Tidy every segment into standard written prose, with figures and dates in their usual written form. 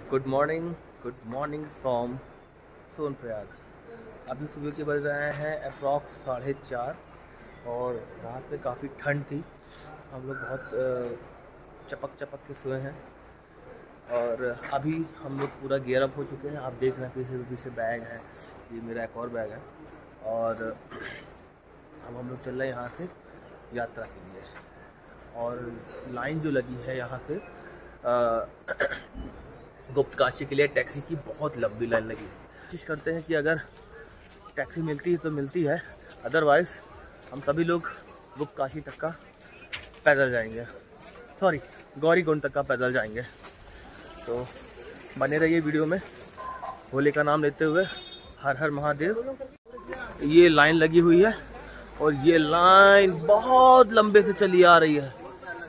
Good morning from Sonprayag. अभी सुबह के बज रहे हैं अप्रॉक्स 4:30 और रात में काफ़ी ठंड थी। हम लोग बहुत चपक के सोए हैं और अभी हम लोग पूरा गियर अप हो चुके हैं। आप देख रहे हैं पीछे बैग है, ये मेरा एक और बैग है और अब हम लोग चल रहे हैं यहाँ से यात्रा के लिए। और लाइन जो लगी है यहाँ से गुप्तकाशी के लिए टैक्सी की बहुत लंबी लाइन लगी है। कोशिश करते हैं कि अगर टैक्सी मिलती है तो मिलती है, अदरवाइज़ हम सभी लोग गुप्तकाशी तक का पैदल जाएंगे, सॉरी गौरीकुंड तक का पैदल जाएंगे। तो बने रहिए वीडियो में, भोले का नाम लेते हुए हर हर महादेव। ये लाइन लगी हुई है और ये लाइन बहुत लंबे से चली आ रही है।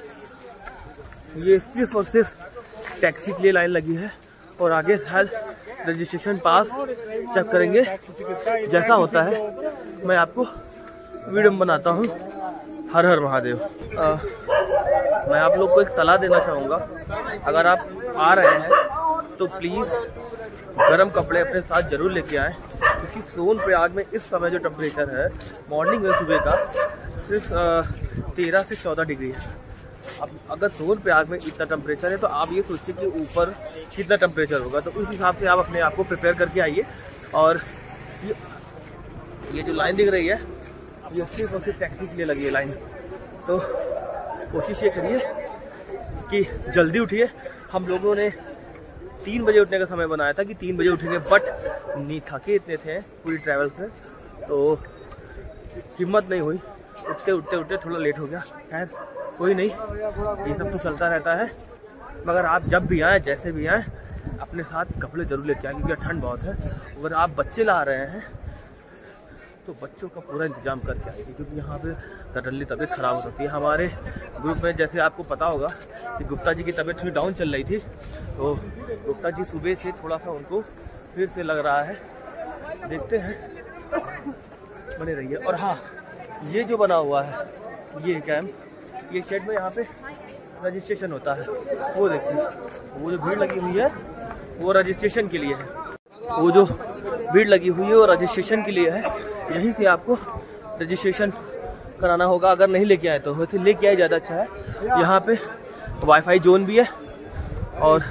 ये सिर्फ और सिर्फ टैक्सी के लिए लाइन लगी है और आगे शायद रजिस्ट्रेशन पास चेक करेंगे। जैसा होता है मैं आपको वीडियो में बनाता हूँ। हर हर महादेव। मैं आप लोग को एक सलाह देना चाहूँगा, अगर आप आ रहे हैं तो प्लीज़ गर्म कपड़े अपने साथ ज़रूर लेके आएँ, क्योंकि सोनप्रयाग में इस समय जो टेम्परेचर है मॉर्निंग में सुबह का सिर्फ 13 से 14 डिग्री है। अब अगर सोनप्रयाग में इतना टेम्परेचर है तो आप ये सोचिए कि ऊपर कितना टेम्परेचर होगा। तो उस हिसाब से आप अपने आप को प्रिपेयर करके आइए। और ये जो लाइन दिख रही है ये सिर्फ और सिर्फ टैक्सी के लिए लगी है लाइन। तो कोशिश ये करिए कि जल्दी उठिए। हम लोगों ने 3 बजे उठने का समय बनाया था कि 3 बजे उठेंगे, बट नहीं थके इतने थे पूरी ट्रैवल से तो हिम्मत नहीं हुई। उठते थोड़ा लेट हो गया। खैर कोई नहीं, ये सब तो चलता रहता है। मगर आप जब भी आएँ, जैसे भी आएँ, अपने साथ कपड़े जरूर लेके आएँ, क्योंकि ठंड बहुत है। अगर आप बच्चे ला रहे हैं तो बच्चों का पूरा इंतजाम करके आइए, क्योंकि यहाँ पे सडनली तबीयत ख़राब हो सकती है। हमारे ग्रुप में जैसे आपको पता होगा कि गुप्ता जी की तबीयत थोड़ी डाउन चल रही थी, तो गुप्ता जी सुबह से थोड़ा सा उनको फिर से लग रहा है। देखते हैं, बने रहिए। और हाँ, ये जो बना हुआ है ये कैंप, ये शेड में यहाँ पे रजिस्ट्रेशन होता है। वो देखिए, वो जो भीड़ लगी हुई है वो रजिस्ट्रेशन के लिए है। वो जो भीड़ लगी हुई है वो रजिस्ट्रेशन के लिए है। यहीं से आपको रजिस्ट्रेशन कराना होगा अगर नहीं लेके आए तो। वैसे लेके आए ज़्यादा अच्छा है। यहाँ पे वाईफाई जोन भी है और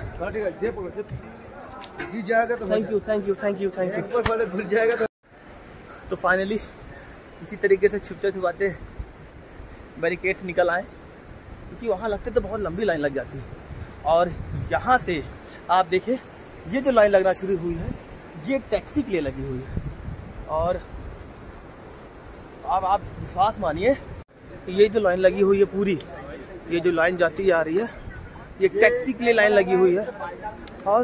थैंक यू। तो फाइनली इसी तरीके से छुपते बैरिकेड्स निकल आए, क्योंकि वहाँ लगते तो बहुत लंबी लाइन लग जाती है। और यहाँ से आप देखें, ये जो लाइन लगना शुरू हुई है ये टैक्सी के लिए लगी हुई है। और अब आप विश्वास मानिए, ये जो लाइन लगी हुई है पूरी, ये जो लाइन जाती आ रही है ये टैक्सी के लिए लाइन लगी हुई है। और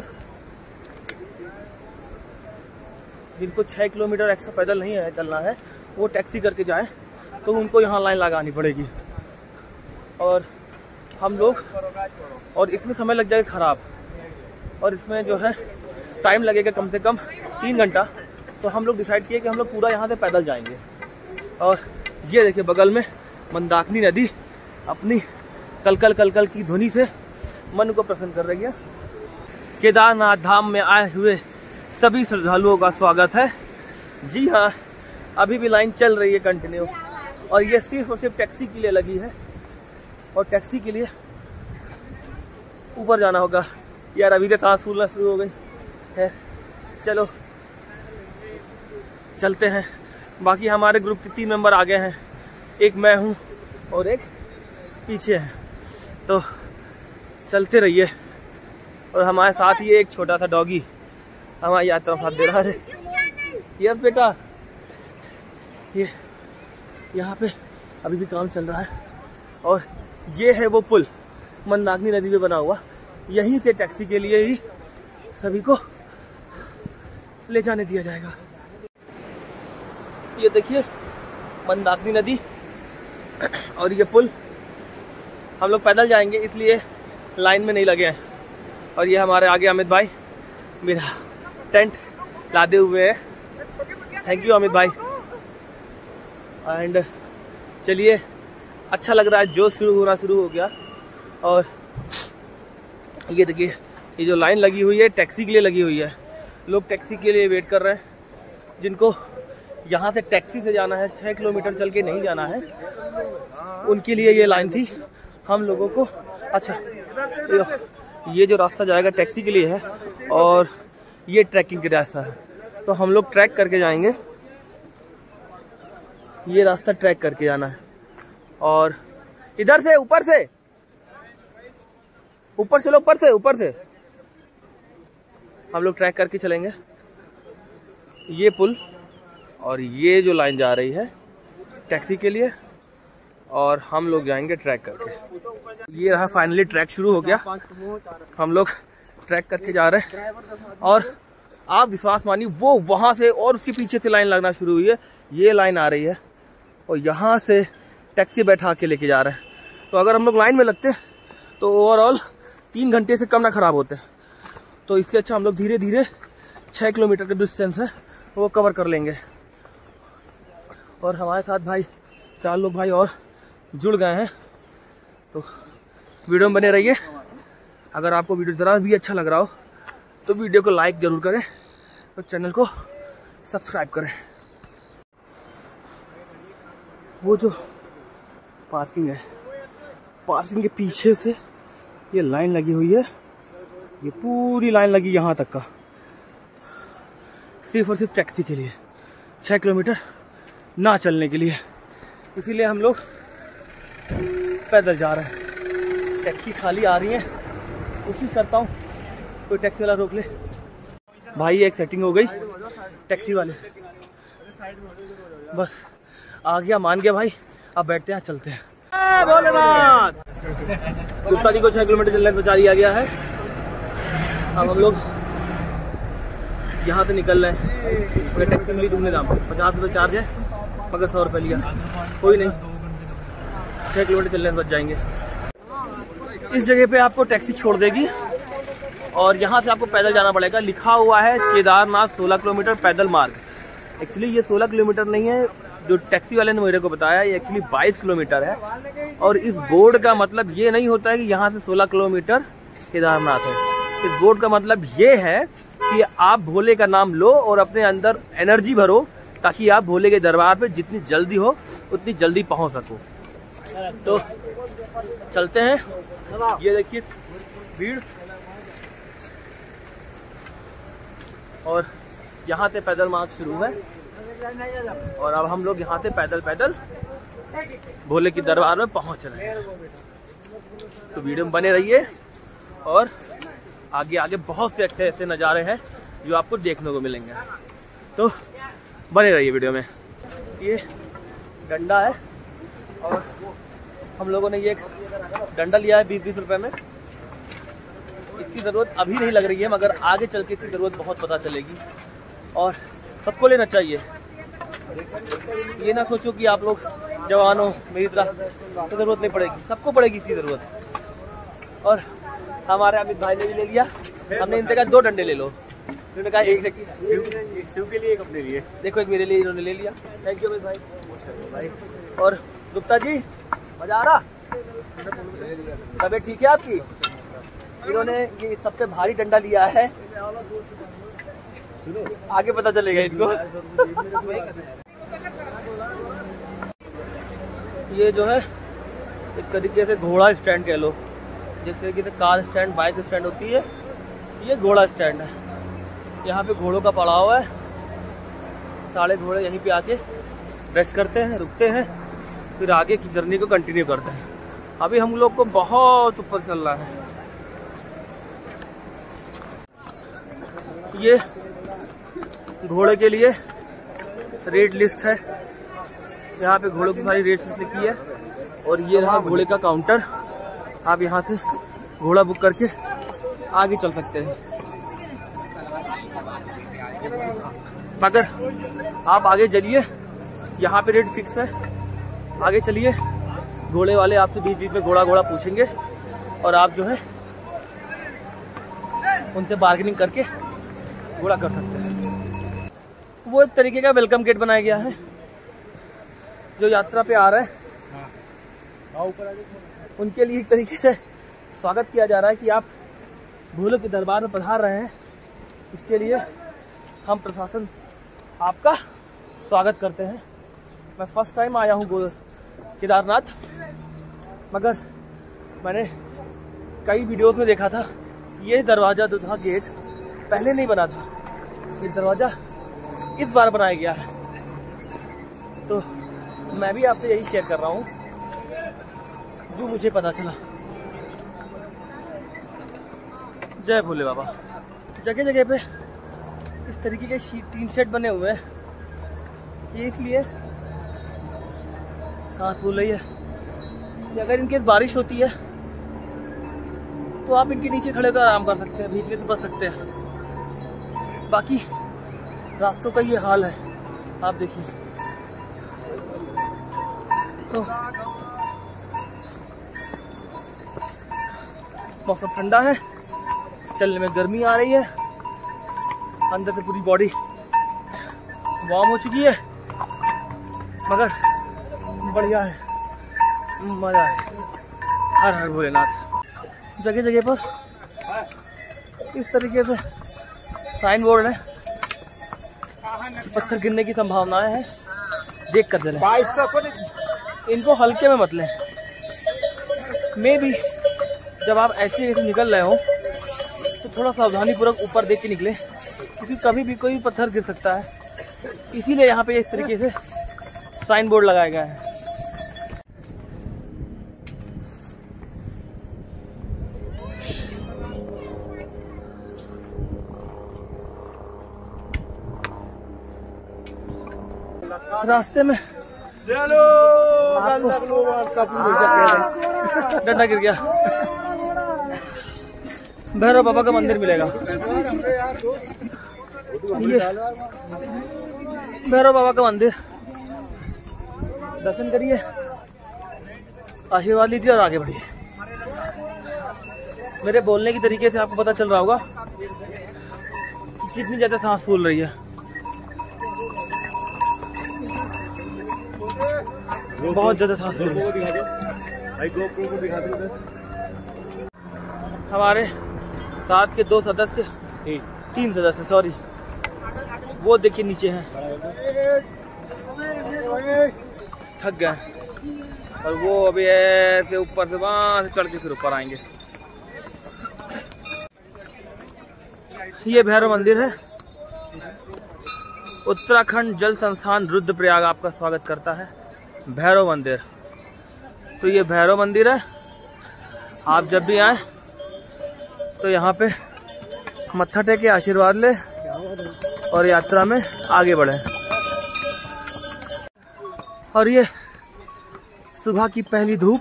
जिनको 6 किलोमीटर एक्स्ट्रा पैदल नहीं है चलना है, वो टैक्सी करके जाएं तो उनको यहाँ लाइन लगानी पड़ेगी। और हम लोग, और इसमें समय लग जाएगा ख़राब, और इसमें जो है टाइम लगेगा कम से कम 3 घंटा। तो हम लोग डिसाइड किए कि हम लोग पूरा यहाँ से पैदल जाएंगे। और ये देखिए बगल में मंदाकिनी नदी अपनी कलकल की ध्वनि से मन को प्रसन्न कर रही है। केदारनाथ धाम में आए हुए सभी श्रद्धालुओं का स्वागत है। जी हाँ, अभी भी लाइन चल रही है कंटिन्यू, और ये सिर्फ और सिर्फ टैक्सी के लिए लगी है। और टैक्सी के लिए ऊपर जाना होगा। यार अभी तो सांस फूलना शुरू हो गई है। चलो चलते हैं। बाकी हमारे ग्रुप के 3 मेंबर आगे हैं, एक मैं हूँ और एक पीछे है। तो चलते रहिए। और हमारे साथ ही एक छोटा सा डॉगी हमारी यात्रा साथ दे रहा है। यस बेटा, ये यहाँ पे अभी भी काम चल रहा है। और ये है वो पुल मंदाकिनी नदी पे बना हुआ। यहीं से टैक्सी के लिए ही सभी को ले जाने दिया जाएगा। ये देखिए मंदाकिनी नदी और ये पुल। हम लोग पैदल जाएंगे इसलिए लाइन में नहीं लगे हैं। और ये हमारे आगे अमित भाई मेरा टेंट लादे हुए हैं। थैंक यू अमित भाई। एंड चलिए, अच्छा लग रहा है, जोश होना शुरू हो गया। और ये देखिए ये जो लाइन लगी हुई है टैक्सी के लिए लगी हुई है। लोग टैक्सी के लिए वेट कर रहे हैं, जिनको यहाँ से टैक्सी से जाना है, 6 किलोमीटर चल के नहीं जाना है, उनके लिए ये लाइन थी। हम लोगों को अच्छा ये जो रास्ता जाएगा टैक्सी के लिए है और ये ट्रैकिंग का रास्ता है, तो हम लोग ट्रैक करके जाएंगे। ये रास्ता ट्रैक करके जाना है और इधर से ऊपर चलो, ऊपर से हम लोग ट्रैक करके चलेंगे। ये पुल और ये जो लाइन जा रही है टैक्सी के लिए और हम लोग जाएंगे ट्रैक करके। ये रहा, फाइनली ट्रैक शुरू हो गया। हम लोग ट्रैक करके जा रहे हैं और आप विश्वास मानिए वो वहां से और उसके पीछे से लाइन लगना शुरू हुई है। ये लाइन आ रही है और यहाँ से टैक्सी बैठा के लेके जा रहे हैं। तो अगर हम लोग लाइन में लगते तो ओवरऑल 3 घंटे से कम ना खराब होते। तो इससे अच्छा हम लोग धीरे धीरे 6 किलोमीटर का डिस्टेंस है वो कवर कर लेंगे। और हमारे साथ भाई 4 लोग भाई और जुड़ गए हैं। तो वीडियो में बने रहिए। अगर आपको वीडियो ज़रा भी अच्छा लग रहा हो तो वीडियो को लाइक ज़रूर करें और चैनल को सब्सक्राइब करें। वो जो पार्किंग है, पार्किंग के पीछे से ये लाइन लगी हुई है, ये पूरी लाइन लगी यहाँ तक का, सिर्फ और सिर्फ टैक्सी के लिए, 6 किलोमीटर ना चलने के लिए। इसीलिए हम लोग पैदल जा रहे हैं। टैक्सी खाली आ रही है, कोशिश करता हूँ कोई टैक्सी वाला रोक ले। भाई एक सेटिंग हो गई टैक्सी वाले से, बस आ गया, मान गया भाई। अब बैठते हैं, चलते हैं। गुप्ता जी को 6 किलोमीटर चलने पर जारी आ गया है। अब हम लोग यहाँ से निकल रहे हैं। मगर टैक्सी मिली दूसरे दाम 50 रुपये चार्ज है, मगर 100 रुपये लिया। कोई नहीं, 6 किलोमीटर चलने से बच जाएंगे। इस जगह पे आपको टैक्सी छोड़ देगी और यहाँ से आपको पैदल जाना पड़ेगा। लिखा हुआ है केदारनाथ 16 किलोमीटर पैदल मार्ग। एक्चुअली ये 16 किलोमीटर नहीं है, जो टैक्सी वाले ने मेरे को बताया, ये एक्चुअली 22 किलोमीटर है। और इस बोर्ड का मतलब ये नहीं होता है कि यहाँ से 16 किलोमीटर केदारनाथ है। इस बोर्ड का मतलब ये है कि आप भोले का नाम लो और अपने अंदर एनर्जी भरो, ताकि आप भोले के दरबार पे जितनी जल्दी हो उतनी जल्दी पहुंच सको। तो चलते हैं। ये देखिए भीड़, और यहाँ से पैदल मार्ग शुरू है और अब हम लोग यहाँ से पैदल पैदल भोले की दरबार में पहुंच रहे हैं। तो वीडियो में बने रहिए और आगे आगे बहुत से अच्छे ऐसे नज़ारे हैं जो आपको देखने को मिलेंगे। तो बने रहिए वीडियो में। ये डंडा है और हम लोगों ने ये एक डंडा लिया है 20-20 रुपए में। इसकी ज़रूरत अभी नहीं लग रही है, मगर आगे चल के इसकी ज़रूरत बहुत पता चलेगी और सबको लेना चाहिए। ये ना सोचो कि आप लोग जवान हो मेरी तरह तो ज़रूरत नहीं पड़ेगी, सबको पड़ेगी इसकी ज़रूरत। और हमारे अमित भाई ने भी ले लिया। हमने इनसे कहा 2 डंडे ले लो, उन्होंने कहा एक शिव के लिए, एक अपने लिए। देखो एक मेरे लिए इन्होंने ले लिया। थैंक यू अमित भाई। और गुप्ता जी मजा आ रहा? तबीयत ठीक है आपकी? इन्होंने ये सबसे भारी डंडा लिया है, आगे पता चलेगा इनको। ये जो है एक तरीके से घोड़ा स्टैंड कह लो, जैसे कि कार स्टैंड बाइक स्टैंड होती है, ये घोड़ा स्टैंड है। यहाँ पे घोड़ों का पड़ाव है, सारे घोड़े यहीं पे आके रेस्ट करते हैं, रुकते हैं, फिर आगे की जर्नी को कंटिन्यू करते हैं। अभी हम लोग को बहुत ऊपर चलना है। ये घोड़े के लिए रेट लिस्ट है, यहाँ पे घोड़ों की सारी रेट लिस्ट लिखी है। और ये रहा घोड़े का काउंटर, आप यहाँ से घोड़ा बुक करके आगे चल सकते हैं। मगर आप आगे चलिए, यहाँ पे रेट फिक्स है। आगे चलिए, घोड़े वाले आपसे बीच बीच में घोड़ा पूछेंगे और आप जो है उनसे बार्गेनिंग करके घोड़ा कर सकते हैं। वो एक तरीके का वेलकम गेट बनाया गया है। जो यात्रा पे आ रहे हैं उनके लिए एक तरीके से स्वागत किया जा रहा है कि आप भोले के दरबार में पधार रहे हैं, इसके लिए हम प्रशासन आपका स्वागत करते हैं। मैं फर्स्ट टाइम आया हूँ केदारनाथ, मगर मैंने कई वीडियोस में देखा था ये दरवाज़ा जो था, गेट पहले नहीं बना था, ये दरवाज़ा इस बार बनाया गया है। तो मैं भी आपसे यही शेयर कर रहा हूँ जो मुझे पता चला। जय भोले बाबा। जगह जगह पे इस तरीके के टीन शेड बने हुए हैं, ये इसलिए सांस फूल रही है कि अगर इनके बारिश होती है तो आप इनके नीचे खड़े होकर आराम कर सकते हैं, भीगने से बच सकते हैं। बाकी रास्तों का ये हाल है, आप देखिए। तो मौसम ठंडा है, चलने में गर्मी आ रही है, अंदर से पूरी बॉडी वार्म हो चुकी है, मगर बढ़िया है, मजा है। हर हर भोलेनाथ। जगह जगह पर इस तरीके से साइन बोर्ड है, पत्थर गिरने की संभावनाएं हैं, देख कर चलें, इनको हल्के में मत लें। मे भी जब आप ऐसे निकल रहे हो तो थोड़ा सावधानी पूर्वक ऊपर देख के निकले, क्योंकि कभी भी कोई पत्थर गिर सकता है। इसीलिए यहाँ पे इस तरीके से साइन बोर्ड लगाया गया है। रास्ते में डंडा गिर गया, भैरव बाबा का मंदिर मिलेगा। ये भैरव बाबा का मंदिर, दर्शन करिए, आशीर्वाद लीजिए और आगे बढ़िए। मेरे बोलने की तरीके से आपको पता चल रहा होगा कि कितनी ज्यादा सांस फूल रही है। बहुत ज्यादा सांस फूल रही है। हमारे साथ के 2 सदस्य, 3 सदस्य सॉरी, वो देखिए नीचे हैं, थक गए, और वो अभी ऐसे ऊपर से वहां से चढ़ के फिर ऊपर आएंगे। ये भैरव मंदिर है। उत्तराखंड जल संस्थान रुद्रप्रयाग आपका स्वागत करता है। भैरव मंदिर, तो ये भैरव मंदिर है। आप जब भी आए तो यहाँ पे मत्था टेक के आशीर्वाद ले और यात्रा में आगे बढ़े। और ये सुबह की पहली धूप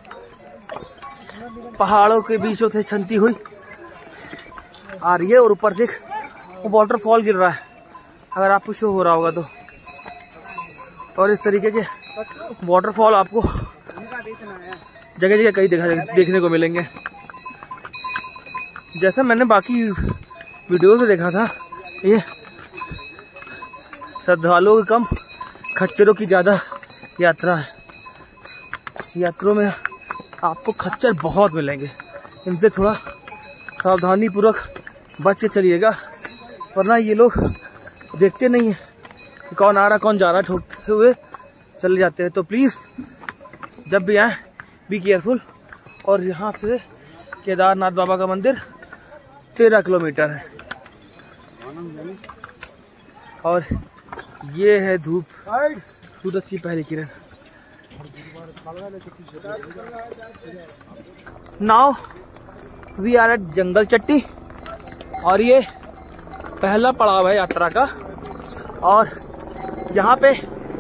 पहाड़ों के बीचों से छनती हुई आ रही है, और ऊपर से वो वाटरफॉल गिर रहा है, अगर आपको शो हो रहा होगा तो। और इस तरीके के वाटरफॉल आपको जगह जगह कई देखने को मिलेंगे। जैसा मैंने बाकी वीडियो से देखा था, ये श्रद्धालुओं की कम, खच्चरों की ज़्यादा यात्रा है। यात्रा में आपको खच्चर बहुत मिलेंगे, इनसे थोड़ा सावधानी पूर्वक बच के चलिएगा, वरना ये लोग देखते नहीं है कि कौन आ रहा कौन जा रहा, ठोकते हुए चले जाते हैं। तो प्लीज़ जब भी आए बी केयरफुल। और यहाँ पे केदारनाथ बाबा का मंदिर 13 किलोमीटर है, और ये है धूप, सूरज की पहली किरण। Now we are at Jungle Chatti, और ये पहला पड़ाव है यात्रा का। और यहाँ पे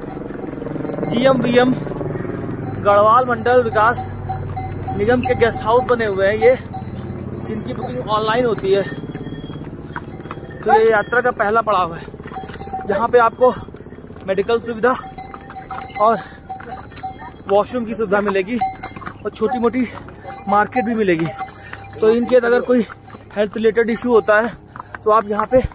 GMVM गढ़वाल मंडल विकास निगम के गेस्ट हाउस बने हुए हैं, ये जिनकी बुकिंग ऑनलाइन होती है। तो ये यात्रा का पहला पड़ाव है। यहाँ पे आपको मेडिकल सुविधा और वॉशरूम की सुविधा मिलेगी, और छोटी मोटी मार्केट भी मिलेगी। तो इनके अगर कोई हेल्थ रिलेटेड इशू होता है तो आप यहाँ पे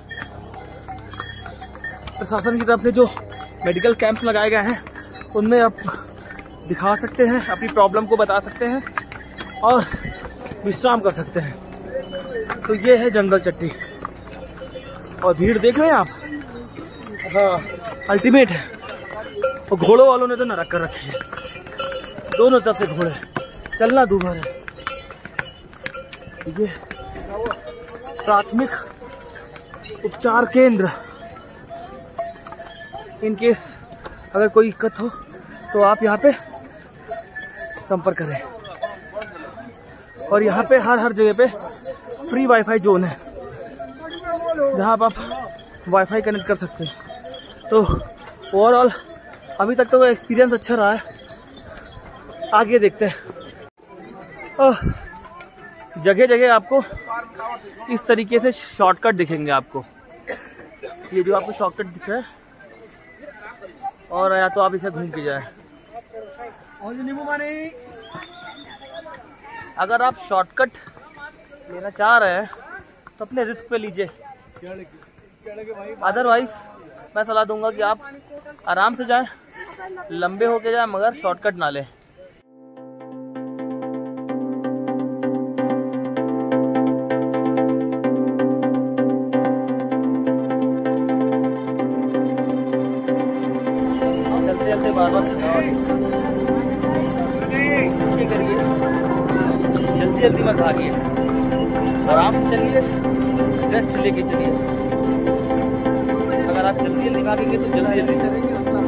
प्रशासन की तरफ से जो मेडिकल कैंप्स लगाए गए हैं उनमें आप दिखा सकते हैं, अपनी प्रॉब्लम को बता सकते हैं और विश्राम कर सकते हैं। तो ये है जंगल चट्टी और भीड़ देख रहे हैं आप। हाँ अल्टीमेट है। और घोड़ों वालों ने तो नरक कर रखी है, दोनों तरफ से घोड़े, चलना दूभर है। ये प्राथमिक उपचार केंद्र, इन केस अगर कोई दिक्कत हो तो आप यहाँ पे संपर्क करें। और यहाँ पे हर जगह पे फ्री वाईफाई जोन है जहाँ आप वाईफाई कनेक्ट कर सकते हैं। तो ओवरऑल अभी तक तो एक्सपीरियंस अच्छा रहा है, आगे देखते हैं। जगह जगह आपको इस तरीके से शॉर्टकट दिखेंगे आपको, ये जो आपको शॉर्टकट दिख रहा है, और या तो आप इसे घूम के जाए। अगर आप शॉर्टकट लेना चाह रहे हैं तो अपने रिस्क पे लीजिए, अदरवाइज मैं सलाह दूंगा कि आप आराम से जाएं, लंबे होके जाएं, मगर शॉर्टकट ना लें। चलते चलते बार-बार कोशिश करिए, जल्दी जल्दी मत भागिए, आराम से चलिए, रेस्ट लेके चलिए। अगर आप जल्दी जल्दी भागेंगे तो जल्दी जल्दी करेंगे।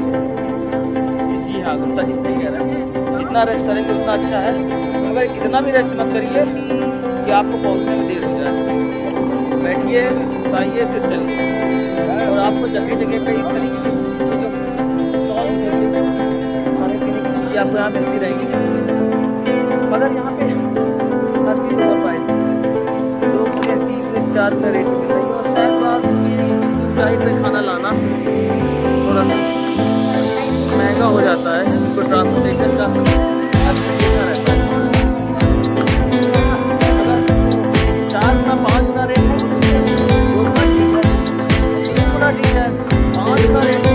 जी हाँ, गुप्ता जी सही कह रहे हैं, जितना रेस्ट करेंगे उतना अच्छा है, मगर इतना भी रेस्ट मत करिए कि आपको पहुँचने में देर हो जाए। बैठिए, उठाइए, फिर चलिए। और आपको जगह जगह पे इस तरीके के पीछे जो स्टॉल मिलेंगे, खाने पीने की चीज़ें आपको यहाँ मिलती रहेंगी, मगर यहाँ पे हर चीज़ ओवर प्राइस, 2 रुपये 3 रुपये 4 रुपये रेट मिल रही है। और शायद बात मेरी ऊंचाई पे खाना लाना थोड़ा सा महंगा हो जाता है, तो ट्रांसपोर्टेशन का देखना रहता है। अगर 4 गुना 5 गुना रेट है, 2 गुना ठीक है, 3 गुना ठीक है, 5 गुना रेट है।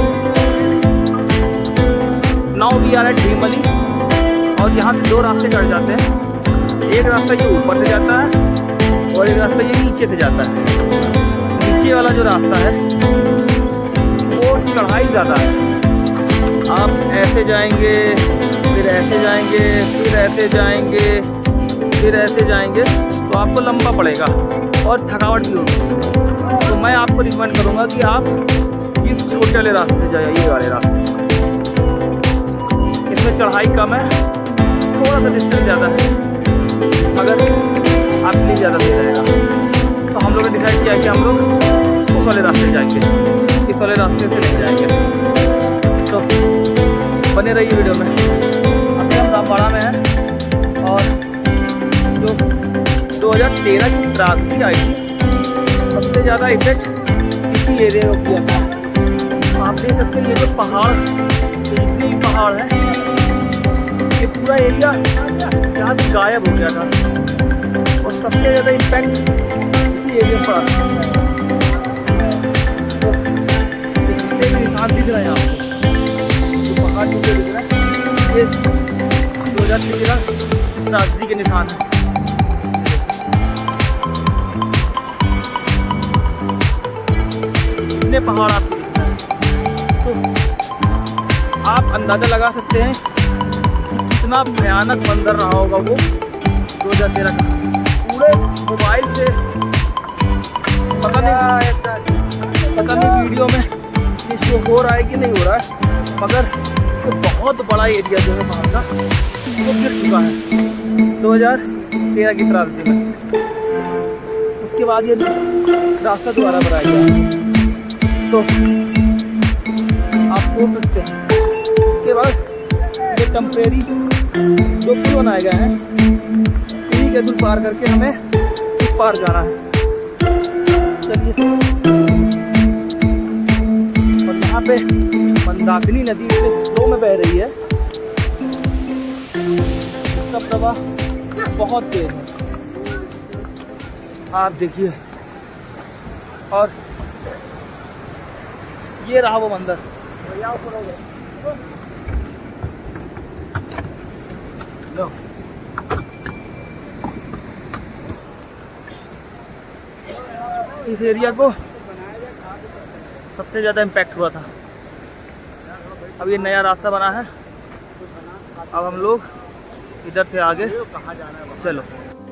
Now we are at Bhimli, और यहाँ से 2 रास्ते कट जाते हैं। एक रास्ता ये ऊपर से जाता है और एक रास्ता ये नीचे से जाता है। नीचे वाला जो रास्ता है वो चढ़ाई ज़्यादा है, आप ऐसे जाएंगे, फिर ऐसे जाएंगे, फिर ऐसे जाएंगे, फिर ऐसे जाएंगे, तो आपको लंबा पड़ेगा और थकावट भी होगी। तो मैं आपको रिकमेंड करूँगा कि आप इस छोटे वाले रास्ते से जाइए, ये वाले रास्ते, इसमें चढ़ाई कम है, थोड़ा सा डिस्टेंस ज़्यादा है, मगर आपके लिए ज़्यादा सही रहेगा। तो हम लोगों ने डिसाइड किया कि हम लोग उस वाले रास्ते जाएंगे, इस वाले रास्ते से नहीं जाएंगे। तो बने रहिए वीडियो में। अभी हम रामबाड़ा में हैं और जो 2013 की त्रासदी आई थी, सबसे ज़्यादा इफेक्ट इसी एरिया को किया था। आप देख सकते हैं ये जो पहाड़, जितने भी पहाड़ हैं, ये पूरा एरिया यहाँ से गायब हो गया था और सबसे ज़्यादा इम्पैक्ट इसी एरिया पर। तो जितने भी निशान दिख रहे हैं आपको, जो पहाड़ नीचे दिख रहा है, ये 2013 त्रासदी के निशान हैं। इतने पहाड़ आपको दिख रहे हैं, तो आप अंदाज़ा लगा सकते हैं कितना भयानक मंजर रहा होगा वो 2013 का। पूरे मोबाइल से पता नहीं वीडियो में ये शो हो रहा है कि नहीं हो रहा है, मगर ये बहुत बड़ा एरिया जो है वहाँ का वो गिर चुका है 2013 की त्रासदी में। उसके बाद ये रास्ता दोबारा बनाया गया, तो आप सोच सकते हैं। उसके बाद ये टेम्परेरी जो पुल बनाए गए हैं, इन्हीं के पुल पार करके हमें उस पार जाना है। चलिए, और यहाँ पे मंदाकिनी नदी के फ्लो में बह रही है, इसका प्रवाह बहुत तेज है, आप देखिए। और ये रहा वो मंदिर, इस एरिया को सबसे ज़्यादा इम्पैक्ट हुआ था। अब ये नया रास्ता बना है, अब हम लोग इधर से आगे चलो।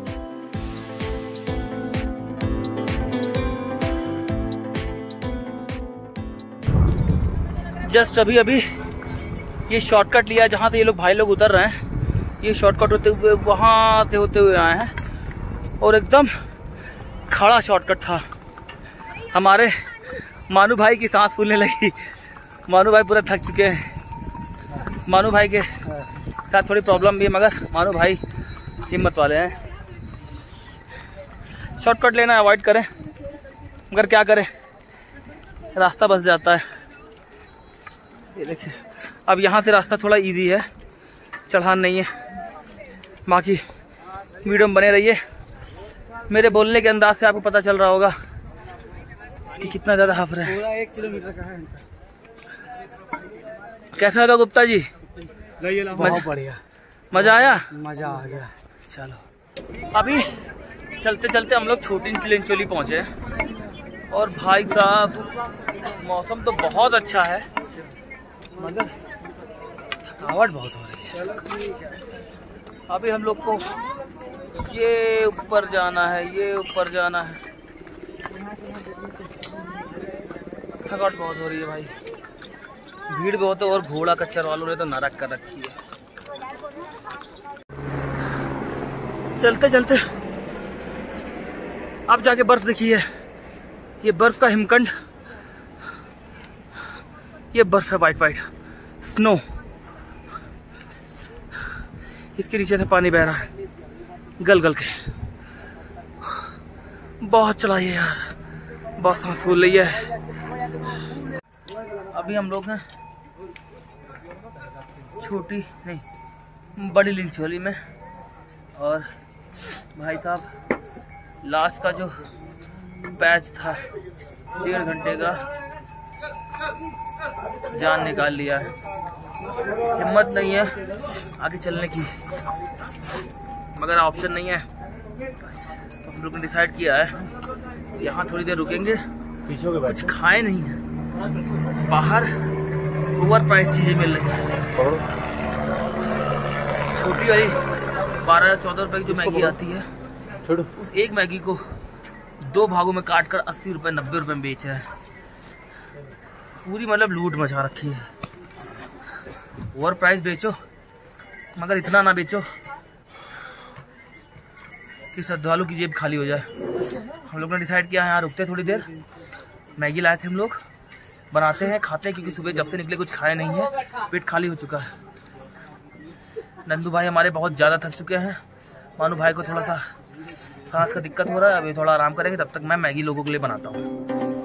जस्ट अभी ये शॉर्टकट लिया जहाँ से ये लोग भाई लोग उतर रहे हैं। ये शॉर्टकट होते हुए वहाँ से होते हुए आए हैं और एकदम खड़ा शॉर्टकट था। हमारे मानू भाई की सांस फूलने लगी। मानू भाई पूरा थक चुके हैं। मानू भाई के साथ थोड़ी प्रॉब्लम भी है, मगर मानू भाई हिम्मत वाले हैं। शॉर्टकट लेना अवॉइड करें, मगर क्या करें, रास्ता बस जाता है। ये देखिए, अब यहाँ से रास्ता थोड़ा इजी है, चढ़ान नहीं है। बाकी वीडियो में बने रहिए। मेरे बोलने के अंदाज से आपको पता चल रहा होगा कि कितना ज़्यादा सफर है। पूरा 1 किलोमीटर का है। कैसा लगा गुप्ता जी? बहुत बढ़िया, मजा आया? मजा आ गया। चलो, अभी चलते चलते हम लोग छोटी चिलंचोली पहुँचे और भाई साहब मौसम तो बहुत अच्छा है, मगर थकावट बहुत हो रही है। अभी हम लोग को ये ऊपर जाना है, ये ऊपर जाना है। थकावट बहुत हो रही है भाई, भीड़ बहुत है और घोड़ा कच्चर वालों ने तो नरक कर रखी है। चलते चलते अब जाके बर्फ देखी है, ये बर्फ का हिमखंड, ये बर्फ है, वाइट वाइट स्नो। इसके नीचे से पानी बह रहा है गल गल के। बहुत चलाई है यार, बहुत सांस फूल रही है। अभी हम लोग हैं छोटी नहीं बड़ी चिलंचोली में, और भाई साहब लास्ट का जो पैच था 1.5 घंटे का जान निकाल लिया है। हिम्मत नहीं है आगे चलने की, मगर ऑप्शन नहीं है। तो हम लोग ने डिसाइड किया है यहाँ थोड़ी देर रुकेंगे, कुछ खाए नहीं है। बाहर ओवर प्राइस चीजें मिल रही है। छोटी वाली 12-14 रुपए की जो मैगी आती है, उस एक मैगी को 2 भागों में काट कर 80 रुपए 90 रुपए में बेचा है। पूरी मतलब लूट मचा रखी है। ओवर प्राइस बेचो, मगर इतना ना बेचो कि श्रद्धालु की जेब खाली हो जाए। हम लोग ने डिसाइड किया है यहाँ रुकते थोड़ी देर। मैगी लाए थे हम लोग, बनाते हैं खाते हैं, क्योंकि सुबह जब से निकले कुछ खाए नहीं है, पेट खाली हो चुका है। नंदू भाई हमारे बहुत ज़्यादा थक चुके हैं। मानू भाई को थोड़ा सा सांस का दिक्कत हो रहा है, अभी थोड़ा आराम करेंगे, तब तक मैं मैगी लोगों के लिए बनाता हूँ।